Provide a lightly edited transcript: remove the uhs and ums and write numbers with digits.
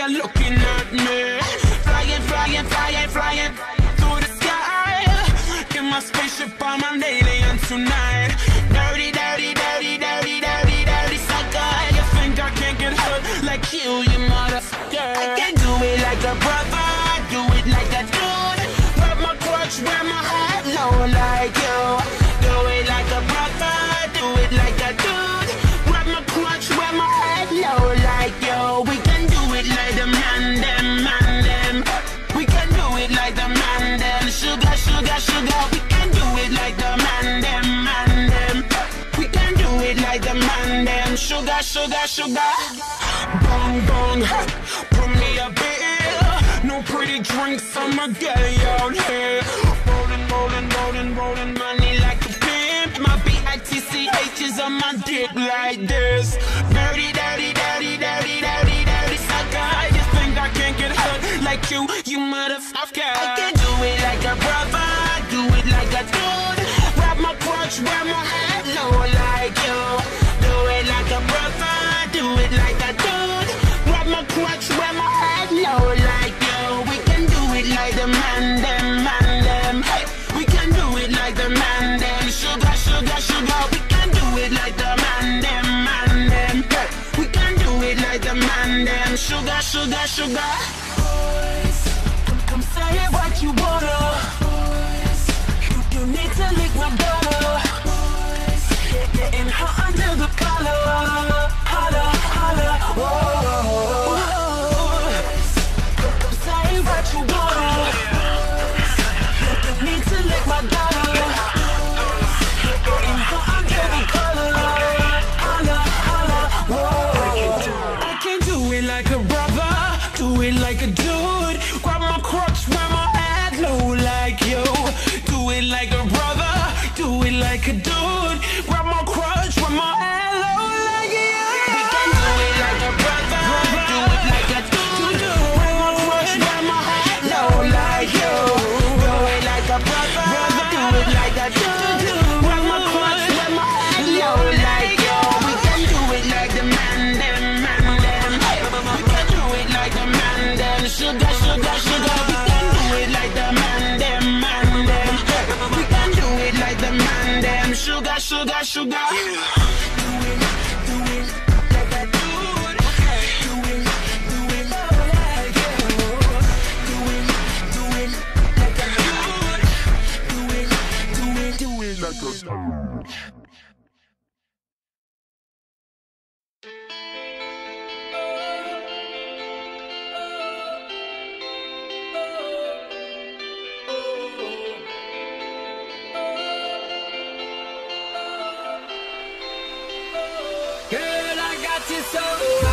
you're looking at me. Flying, flying, flying, flying through the sky. In my spaceship, I'm an alien tonight. Dirty, dirty, dirty, dirty, dirty, dirty sucker. You think I can't get hurt like you motherfucker. I can do it like a brother, do it like a dude. Grab my crutch, wear my hat low like you. Do it like a brother, do it like a dude. Grab my crutch, wear my hat low like you. We can do it like the man them. We can do it like the man them. Sugar, sugar, sugar. We can do it like the man them. We can do it like the man them. Sugar, sugar, sugar. Bong, bong, put me a bill. No pretty drinks, I'ma get it out here. Rolling, rolling, rolling, rolling money like a pimp. My BITCH is on my dick like this. Dirty, dirty, dirty, dirty, dirty, dirty sucker. You think I can't get hurt like you motherfucker. I can do it like a brother, do it like a dude. Grab my crutch, wear my hat low like you. Do it like a brother, do it like a dude. Grab my crutch, wear my hat low like you. We can do it like the man them. Hey, we can do it like the man them. Sugar, sugar, sugar. We can do it like the man them. Hey, we can do it like the man them. Sugar, sugar, sugar. Boys, come say what you wanna. Boys, you need to lick my daughter. Boys, getting hot under the collar. Holla, holla, whoa. Come say what you wanna. You need to lick my daughter. Getting hot under the collar. Holla, holla, whoa. I can do it like a brother, do it like a dude. Grab my crutch, wear my hat low like you. Do it like a brother, do it like a dude. Grab my crutch, wear my hat low like you. We can do it like a brother, do it like a dude. Grab my crutch, wear my hat low like you. Do it like a brother, do it like a dude. Grab my crutch, wear my hat low like you. We can do it like the man them. We can do it like the man them. Sugar, sugar, sugar. We can do it like the man them. We can do it like the man them. Sugar, sugar, sugar. Do it like a dude. Do it like you. Do it like a dude. Do it like a dude. Girl, I got you so